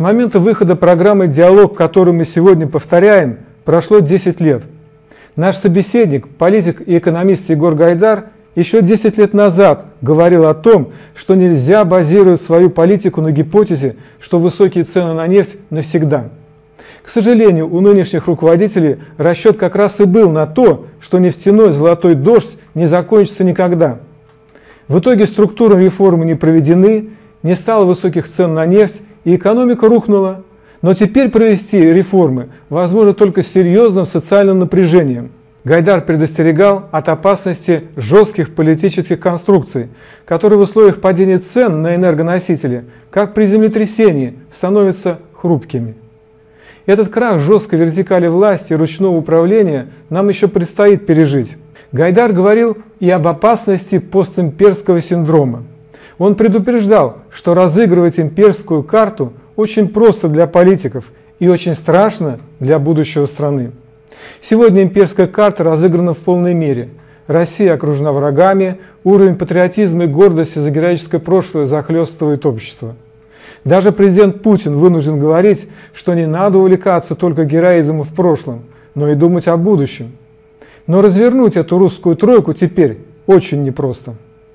момента выхода программы «Диалог», которую мы сегодня повторяем, прошло 10 лет. Наш собеседник, политик и экономист Егор Гайдар, еще 10 лет назад говорил о том, что нельзя базировать свою политику на гипотезе, что высокие цены на нефть навсегда. К сожалению, у нынешних руководителей расчет как раз и был на то, что нефтяной золотой дождь не закончится никогда. В итоге структурные реформы не проведены, не стало высоких цен на нефть, и экономика рухнула. Но теперь провести реформы возможно только с серьезным социальным напряжением. Гайдар предостерегал от опасности жестких политических конструкций, которые в условиях падения цен на энергоносители, как при землетрясении, становятся хрупкими. Этот крах жесткой вертикали власти и ручного управления нам еще предстоит пережить. Гайдар говорил и об опасности постимперского синдрома. Он предупреждал, что разыгрывать имперскую карту очень просто для политиков и очень страшно для будущего страны. Сегодня имперская карта разыграна в полной мере. Россия окружена врагами, уровень патриотизма и гордости за героическое прошлое захлестывает общество. Даже президент Путин вынужден говорить, что не надо увлекаться только героизмом в прошлом, но и думать о будущем. Но развернуть эту русскую тройку теперь очень непросто.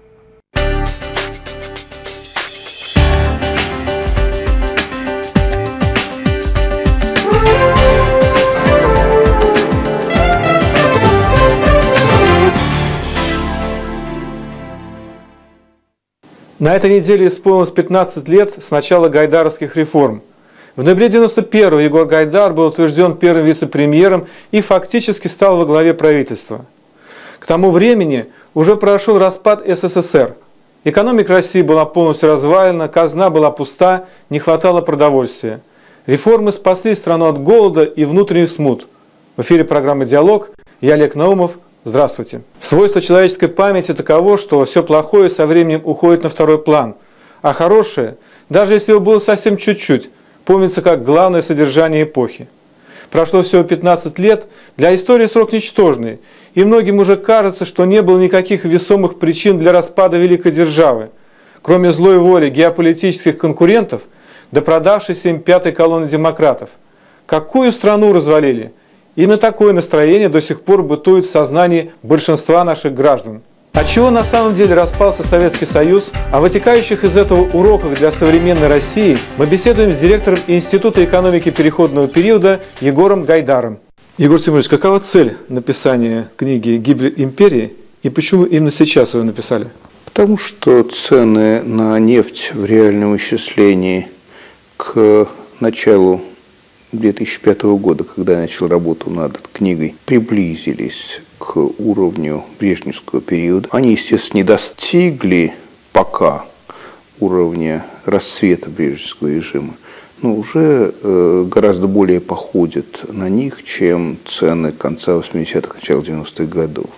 На этой неделе исполнилось 15 лет с начала гайдаровских реформ. В ноябре 1991-го Егор Гайдар был утвержден первым вице-премьером и фактически стал во главе правительства. К тому времени уже прошел распад СССР. Экономика России была полностью развалена, казна была пуста, не хватало продовольствия. Реформы спасли страну от голода и внутренних смут. В эфире программы «Диалог». Я Олег Наумов. Здравствуйте. Свойство человеческой памяти таково, что все плохое со временем уходит на второй план, а хорошее, даже если его было совсем чуть-чуть, помнится как главное содержание эпохи. Прошло всего 15 лет, для истории срок ничтожный, и многим уже кажется, что не было никаких весомых причин для распада великой державы, кроме злой воли геополитических конкурентов да продавшейся им пятой колонны демократов. Какую страну развалили? Именно такое настроение до сих пор бытует в сознании большинства наших граждан. Отчего на самом деле распался Советский Союз, о вытекающих из этого уроках для современной России мы беседуем с директором Института экономики переходного периода Егором Гайдаром. Егор Тимурович, какова цель написания книги «Гибель империи» и почему именно сейчас вы ее написали? Потому что цены на нефть в реальном исчислении к началу 2005 года, когда я начал работу над книгой, приблизились к уровню брежневского периода. Они, естественно, не достигли пока уровня расцвета брежневского режима, но уже гораздо более походят на них, чем цены конца 80-х, начала 90-х годов.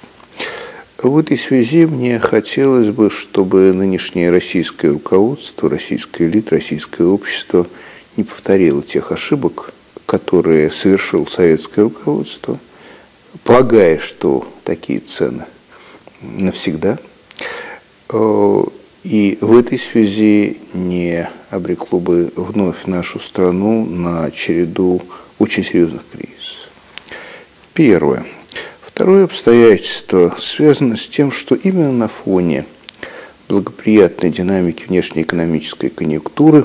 В этой связи мне хотелось бы, чтобы нынешнее российское руководство, российская элита, российское общество не повторило тех ошибок, которые совершил советское руководство, полагая, что такие цены навсегда, и в этой связи не обрекло бы вновь нашу страну на череду очень серьезных кризисов. Первое. Второе обстоятельство связано с тем, что именно на фоне благоприятной динамики внешнеэкономической конъюнктуры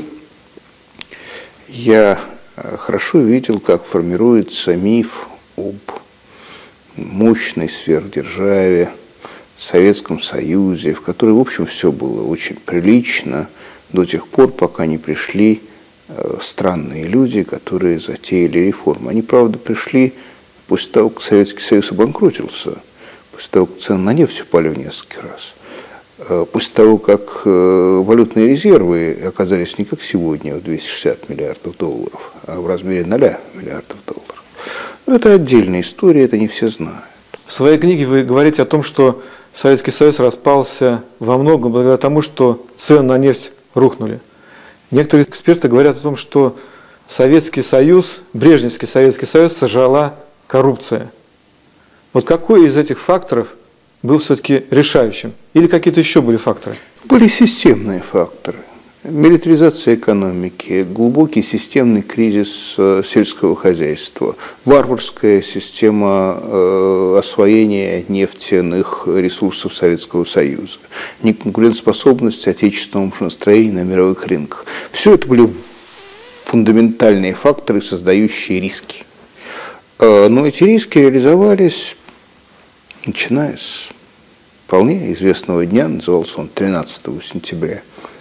я хорошо видел, как формируется миф об мощной сверхдержаве, Советском Союзе, в которой, в общем, все было очень прилично до тех пор, пока не пришли странные люди, которые затеяли реформы. Они, правда, пришли после того, как Советский Союз обанкротился, после того, как цены на нефть упали в несколько раз. После того, как валютные резервы оказались не как сегодня в 260 миллиардов долларов, а в размере 0 миллиардов долларов. Но это отдельная история, это не все знают. В своей книге вы говорите о том, что Советский Союз распался во многом благодаря тому, что цены на нефть рухнули. Некоторые эксперты говорят о том, что Советский Союз, Брежневский Советский Союз сожрала коррупция. Вот какой из этих факторов был все-таки решающим? Или какие-то еще были факторы? Были системные факторы. Милитаризация экономики, глубокий системный кризис сельского хозяйства, варварская система освоения нефтяных ресурсов Советского Союза, неконкурентоспособность отечественного машиностроения на мировых рынках. Все это были фундаментальные факторы, создающие риски. Но эти риски реализовались, начиная с вполне известного дня, назывался он 13 сентября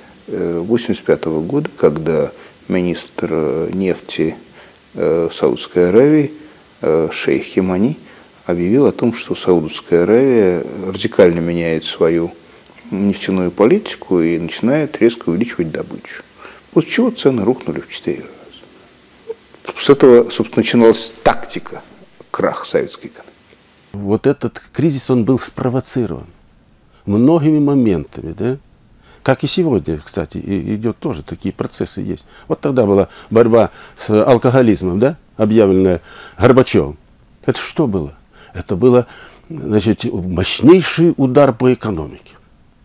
1985 года, когда министр нефти Саудовской Аравии шейх Ямани объявил о том, что Саудовская Аравия радикально меняет свою нефтяную политику и начинает резко увеличивать добычу. После чего цены рухнули в 4 раза. С этого, собственно, начиналась тактика краха советской экономики. Вот этот кризис, он был спровоцирован многими моментами, да? Как и сегодня, кстати, идет тоже, такие процессы есть. Вот тогда была борьба с алкоголизмом, да, объявленная Горбачевым. Это что было? Это было, значит, мощнейший удар по экономике.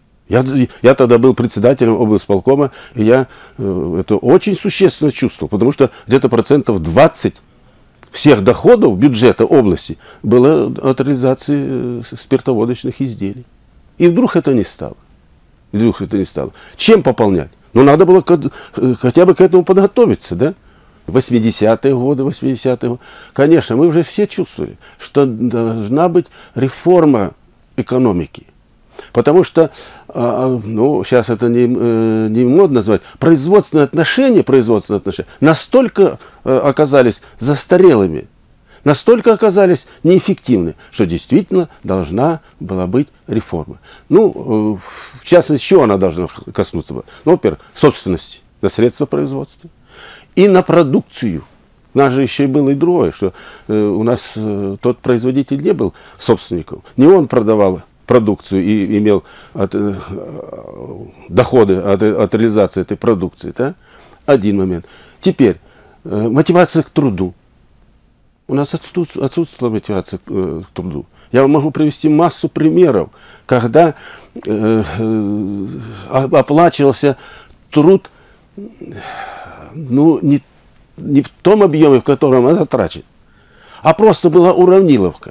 Я тогда был председателем облсполкома, и я это очень существенно чувствовал, потому что где-то 20% всех доходов бюджета области было от реализации спиртоводочных изделий. И вдруг это не стало. Чем пополнять? Ну, надо было хотя бы к этому подготовиться, да? 80-е годы. Конечно, мы уже все чувствовали, что должна быть реформа экономики. Потому что, ну, сейчас это не модно назвать, производственные отношения настолько оказались застарелыми, настолько оказались неэффективны, что действительно должна была быть реформа. Ну, в частности, чего она должна коснуться? Ну, во-первых, собственности на средства производства и на продукцию. У нас же еще и было и другое, что у нас тот производитель не был собственником, не он продавал продукцию и имел доходы от реализации этой продукции. Да? Один момент. Теперь, мотивация к труду. У нас отсутствовала мотивация к труду. Я вам могу привести массу примеров, когда оплачивался труд, ну, не в том объеме, в котором он затрачен, а просто была уравниловка.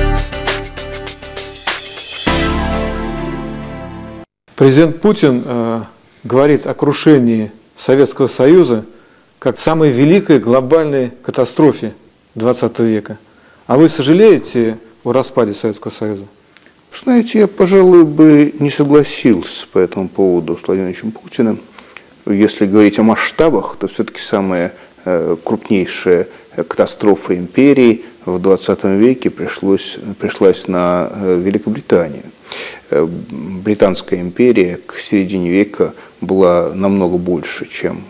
Президент Путин говорит о крушении Советского Союза как самой великой глобальной катастрофе 20 века. А вы сожалеете о распаде Советского Союза? Знаете, я, пожалуй, бы не согласился по этому поводу с Владимиром Путиным. Если говорить о масштабах, то все-таки самая крупнейшая катастрофа империи в 20 веке пришлась на Великобританию. Британская империя к середине века была намного больше, чем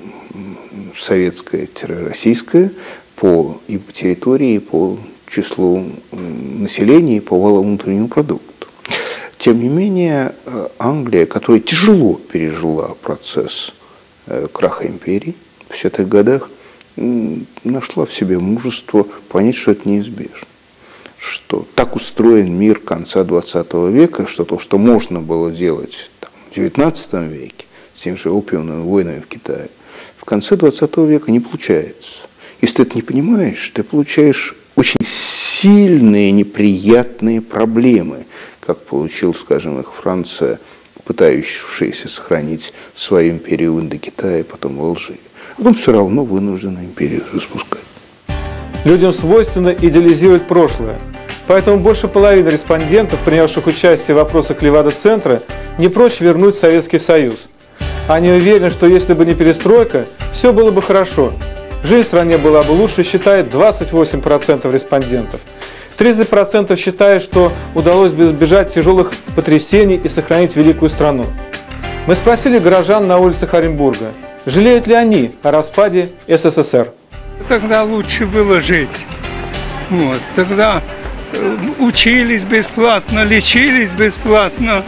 советская-российская по территории, по числу населения и по валовому внутреннему продукту. Тем не менее, Англия, которая тяжело пережила процесс краха империи в 50-х годах, нашла в себе мужество понять, что это неизбежно. Что так устроен мир конца 20 века, что то, что можно было делать в 19 веке, с теми же опиумными войнами в Китае, в конце 20 века не получается. Если ты это не понимаешь, ты получаешь очень сильные, неприятные проблемы, как получил, скажем, их Франция, пытающаяся сохранить свою империю в Индокитае, потом в Алжире. Но все равно вынуждена империю распускать. Людям свойственно идеализировать прошлое. Поэтому больше половины респондентов, принявших участие в вопросах Левада-центра, не прочь вернуть Советский Союз. Они уверены, что если бы не перестройка, все было бы хорошо. Жизнь в стране была бы лучше, считает 28% респондентов. 30% считают, что удалось бы избежать тяжелых потрясений и сохранить великую страну. Мы спросили горожан на улицах Оренбурга, жалеют ли они о распаде СССР. Тогда лучше было жить. Вот. Тогда учились бесплатно, лечились бесплатно.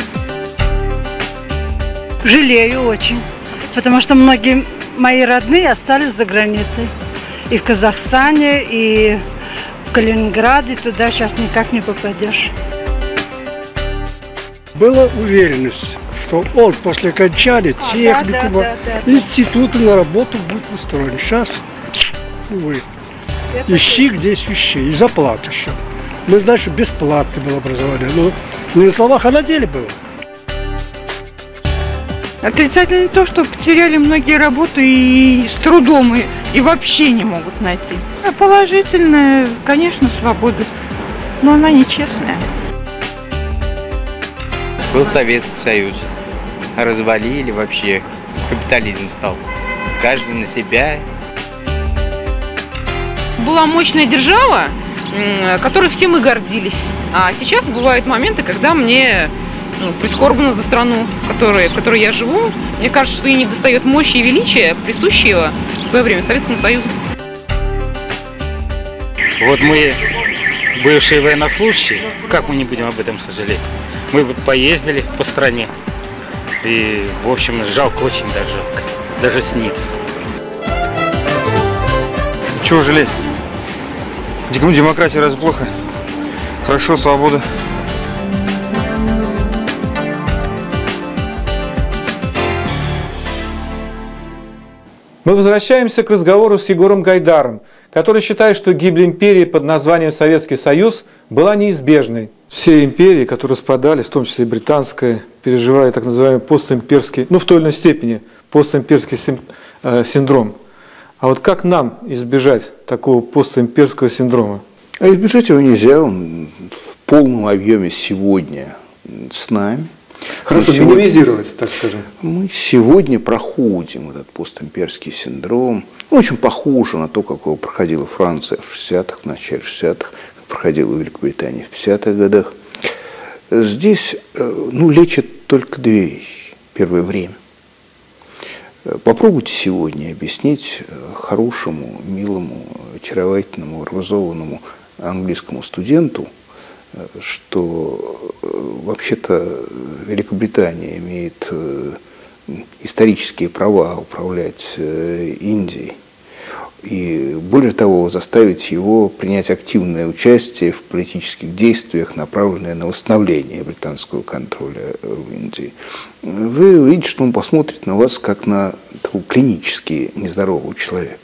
Жалею очень, потому что многие мои родные остались за границей. И в Казахстане, и в Калининграде, туда сейчас никак не попадешь. Была уверенность, что он после окончания техникума, института на работу будет устроен. Сейчас, увы, ищи здесь вещей, и заплату еще. Мы знаем, что бесплатное было образование, но не на словах, а на деле было. Отрицательно то, что потеряли многие работы и с трудом, и вообще не могут найти. А положительное, конечно, свобода, но она нечестная. Был Советский Союз, развалили вообще, капитализм стал. Каждый на себя. Была мощная держава, которой все мы гордились. А сейчас бывают моменты, когда мне прискорбно за страну, в которой я живу. Мне кажется, что ей недостает мощи и величия, присущего в свое время Советскому Союзу. Вот мы, бывшие военнослужащие, как мы не будем об этом сожалеть? Мы вот поездили по стране, и, в общем, жалко, очень даже жалко, даже снится. Чего жалеть? Демократия разве плохо? Хорошо, свобода. Мы возвращаемся к разговору с Егором Гайдаром, который считает, что гибель империи под названием Советский Союз была неизбежной. Все империи, которые распадались, в том числе и британская, переживали так называемый постимперский, в той или иной степени постимперский синдром. А вот как нам избежать такого постимперского синдрома? А избежать его нельзя, он в полном объеме сегодня с нами. Хорошо, минимизировать, так скажем. Мы сегодня проходим этот постимперский синдром. Очень похоже на то, как его проходила Франция в 60-х, в начале 60-х, как проходила Великобритания в 50-х годах. Здесь лечат только две вещи. Первое – время. Попробуйте сегодня объяснить хорошему, милому, очаровательному, образованному английскому студенту, что вообще-то Великобритания имеет исторические права управлять Индией. И более того, заставить его принять активное участие в политических действиях, направленных на восстановление британского контроля в Индии. Вы увидите, что он посмотрит на вас как на клинически нездорового человека.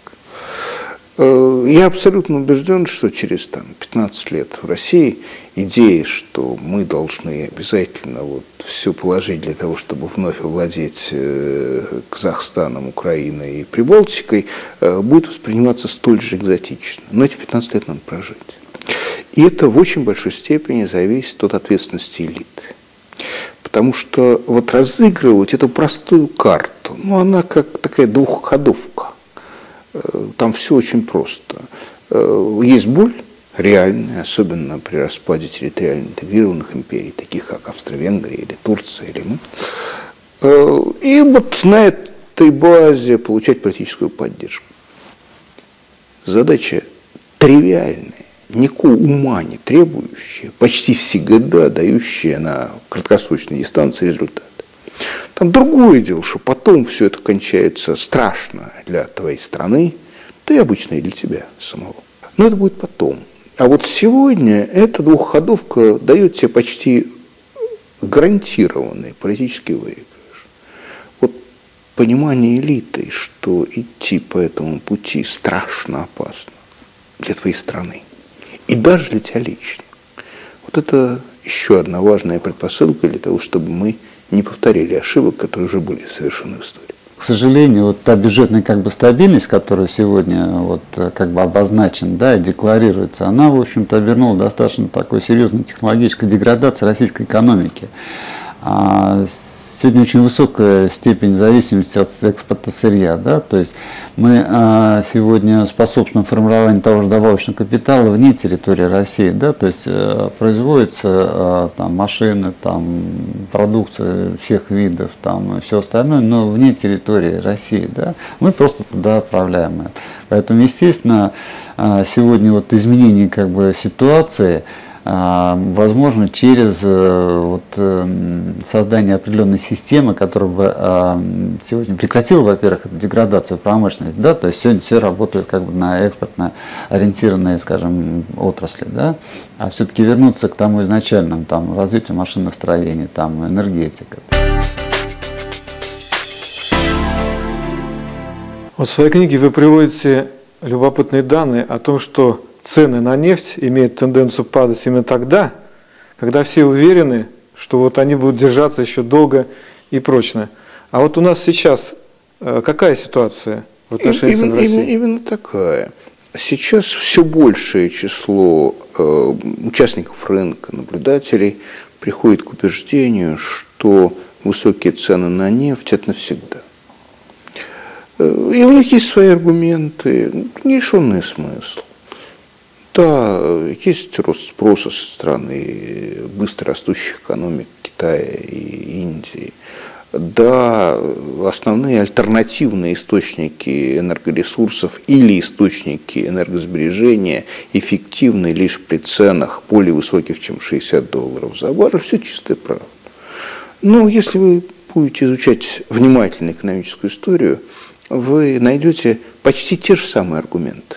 Я абсолютно убежден, что через 15 лет в России идея, что мы должны обязательно все положить для того, чтобы вновь овладеть Казахстаном, Украиной и Прибалтикой, будет восприниматься столь же экзотично. Но эти 15 лет надо прожить. И это в очень большой степени зависит от ответственности элиты. Потому что разыгрывать эту простую карту, она как такая двухходовка. Там все очень просто. Есть боль реальная, особенно при распаде территориально интегрированных империй, таких как Австро-Венгрия или Турция, или мы. И на этой базе получать политическую поддержку. Задача тривиальная, никакого ума не требующая, почти всегда дающая на краткосрочной дистанции результат. Там другое дело, что потом все это кончается страшно для твоей страны, да и обычно и для тебя самого. Но это будет потом. А сегодня эта двухходовка дает тебе почти гарантированный политический выигрыш. Понимание элиты, что идти по этому пути страшно опасно для твоей страны. И даже для тебя лично. Это еще одна важная предпосылка для того, чтобы мы не повторили ошибок, которые уже были совершены в истории. К сожалению, та бюджетная стабильность, которая сегодня обозначена, и декларируется, она, в общем-то, обернула достаточно такой серьезной технологической деградации российской экономики. Сегодня очень высокая степень зависимости от экспорта сырья, то есть мы сегодня способствуем формированию того же добавочного капитала вне территории России, то есть производятся машины, продукция всех видов, и все остальное, но вне территории России, мы просто туда отправляем это. Поэтому, естественно, сегодня изменение ситуации возможно через создание определенной системы, которая бы сегодня прекратила, во-первых, эту деградацию промышленности, то есть сегодня все работают на экспортно ориентированные, скажем, отрасли, а все-таки вернуться к тому изначальному развитию машиностроения, энергетика. Вот в своей книге вы приводите любопытные данные о том, что цены на нефть имеют тенденцию падать именно тогда, когда все уверены, что вот они будут держаться еще долго и прочно. А вот у нас сейчас какая ситуация в отношении цен в России? Именно такая. Сейчас все большее число участников рынка, наблюдателей приходит к убеждению, что высокие цены на нефть – это навсегда. И у них есть свои аргументы, не лишенный смысл. Да, есть рост спроса со стороны быстро растущих экономик Китая и Индии. Да, основные альтернативные источники энергоресурсов или источники энергосбережения эффективны лишь при ценах более высоких, чем $60 за баррель. Все чистая правда. Но если вы будете изучать внимательно экономическую историю, вы найдете почти те же самые аргументы,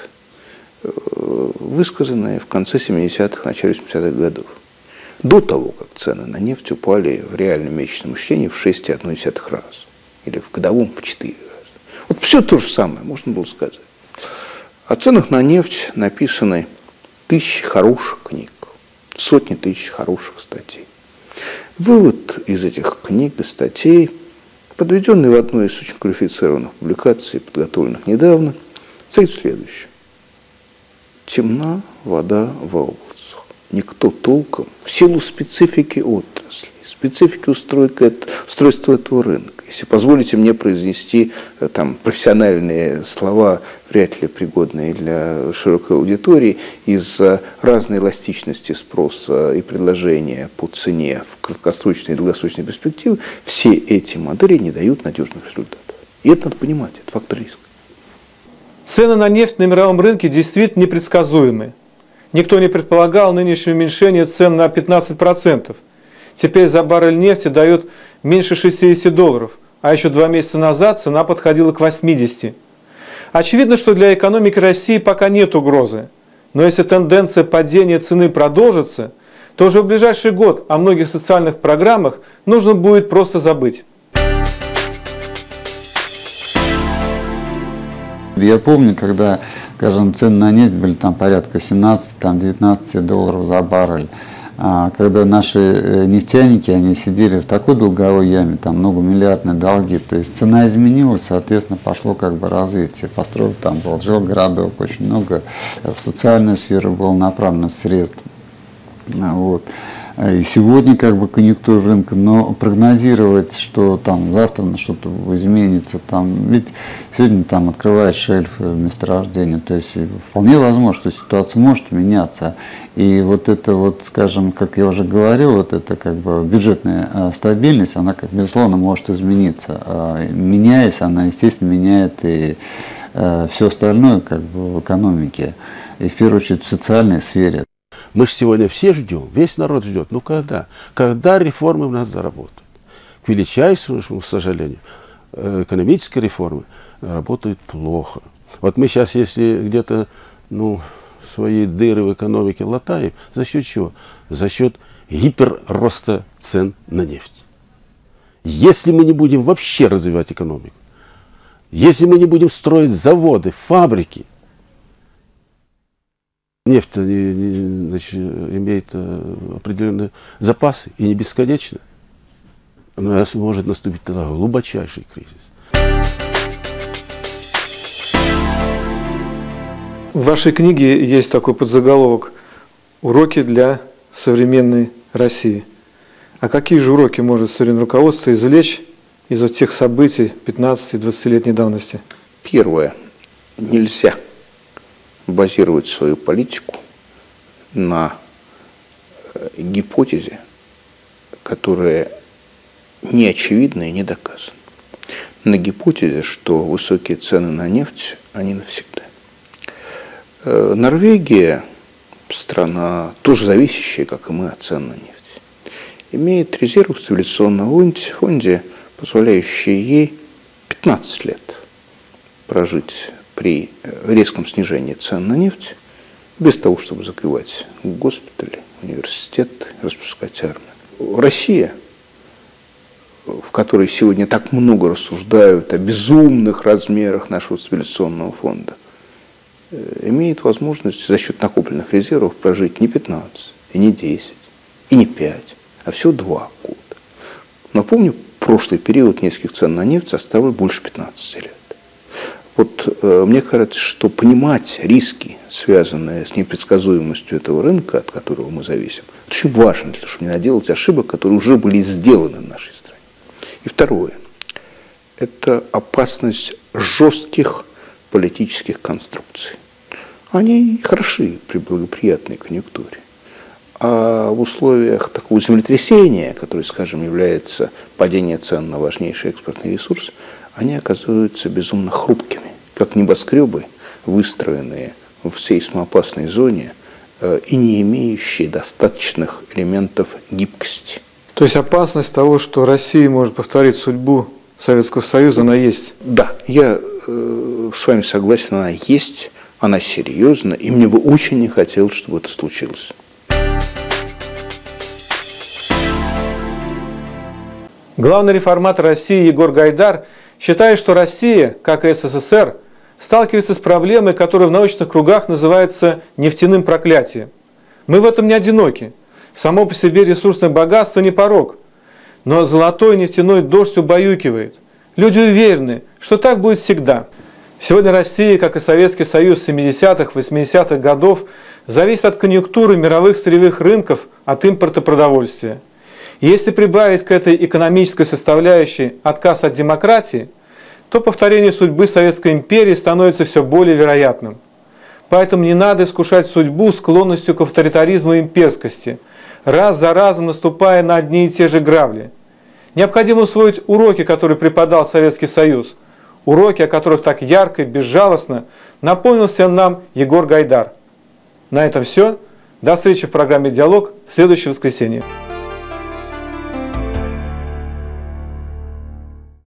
высказанные в конце 70-х, начале 80-х годов. До того, как цены на нефть упали в реальном месячном исчислении в 6,1 раз. Или в годовом в 4 раза. Вот все то же самое можно было сказать. О ценах на нефть написаны тысячи хороших книг, сотни тысяч хороших статей. Вывод из этих книг и статей, подведенный в одной из очень квалифицированных публикаций, подготовленных недавно, стоит следующее. Темна вода в облацах. Никто толком, в силу специфики отрасли, специфики устройства этого рынка. Если позволите мне произнести там профессиональные слова, вряд ли пригодные для широкой аудитории, из-за разной эластичности спроса и предложения по цене в краткосрочной и долгосрочной перспективе, все эти модели не дают надежных результатов. И это надо понимать, это фактор риска. Цены на нефть на мировом рынке действительно непредсказуемы. Никто не предполагал нынешнее уменьшение цен на 15%. Теперь за баррель нефти дают меньше $60, а еще 2 месяца назад цена подходила к 80. Очевидно, что для экономики России пока нет угрозы. Но если тенденция падения цены продолжится, то уже в ближайший год о многих социальных программах нужно будет просто забыть. Я помню, когда, скажем, цены на нефть были там порядка $17-19 за баррель. Когда наши нефтяники, они сидели в такой долговой яме, там многомиллиардные долги, то есть цена изменилась, соответственно, пошло как бы развитие. Построил там был жилгородок, очень много в социальную сферу было направлено средств. Вот. И сегодня как бы конъюнктура рынка, но прогнозировать, что там завтра что-то изменится, там, ведь сегодня там открывают шельфы месторождения, то есть вполне возможно, что ситуация может меняться. И вот это вот, скажем, как я уже говорил, вот это как бы бюджетная стабильность, она как безусловно может измениться. Меняясь, она, естественно, меняет и все остальное как бы в экономике, и в первую очередь в социальной сфере. Мы же сегодня все ждем, весь народ ждет. Ну когда? Когда реформы у нас заработают? К величайшему сожалению, экономические реформы работают плохо. Вот мы сейчас, если где-то свои дыры в экономике латаем, за счет чего? За счет гиперроста цен на нефть. Если мы не будем вообще развивать экономику, если мы не будем строить заводы, фабрики, нефть имеет определенные запасы и не бесконечно. У нас может наступить тогда глубочайший кризис. В вашей книге есть такой подзаголовок «Уроки для современной России». А какие же уроки может современное руководство извлечь из вот тех событий 15-20-летней давности? Первое. Нельзя базировать свою политику на гипотезе, которая не очевидна и не доказана. На гипотезе, что высокие цены на нефть, они навсегда. Норвегия, страна, тоже зависящая, как и мы, от цен на нефть, имеет резервы в стабилизационном фонде, позволяющие ей 15 лет прожить при резком снижении цен на нефть, без того, чтобы закрывать госпитали, университеты, распускать армию. Россия в которой сегодня так много рассуждают о безумных размерах нашего стабилизационного фонда, имеет возможность за счет накопленных резервов прожить не 15, и не 10, и не 5, а всего 2 года. Напомню, прошлый период низких цен на нефть составил больше 15 лет. Вот мне кажется, что понимать риски, связанные с непредсказуемостью этого рынка, от которого мы зависим, это очень важно, для того, чтобы не наделать ошибок, которые уже были сделаны в нашей стране. И второе. Это опасность жестких политических конструкций. Они хороши при благоприятной конъюнктуре. А в условиях такого землетрясения, которое, скажем, является падение цен на важнейший экспортный ресурс, они оказываются безумно хрупкими, как небоскребы, выстроенные в сейсмоопасной зоне и не имеющие достаточных элементов гибкости. То есть опасность того, что Россия может повторить судьбу Советского Союза, она есть? Да, я с вами согласен, она есть, она серьезна, и мне бы очень не хотелось, чтобы это случилось. Главный реформатор России Егор Гайдар считает, что Россия, как и СССР, сталкивается с проблемой, которая в научных кругах называется нефтяным проклятием. Мы в этом не одиноки. Само по себе ресурсное богатство не порок. Но золотой нефтяной дождь убаюкивает. Люди уверены, что так будет всегда. Сегодня Россия, как и Советский Союз 70-х, 80-х годов, зависит от конъюнктуры мировых сырьевых рынков, от импорта продовольствия. И если прибавить к этой экономической составляющей отказ от демократии, то повторение судьбы Советской империи становится все более вероятным. Поэтому не надо искушать судьбу склонностью к авторитаризму и имперскости, раз за разом наступая на одни и те же грабли. Необходимо усвоить уроки, которые преподал Советский Союз, уроки, о которых так ярко и безжалостно напомнил нам Егор Гайдар. На этом все. До встречи в программе «Диалог» в следующее воскресенье.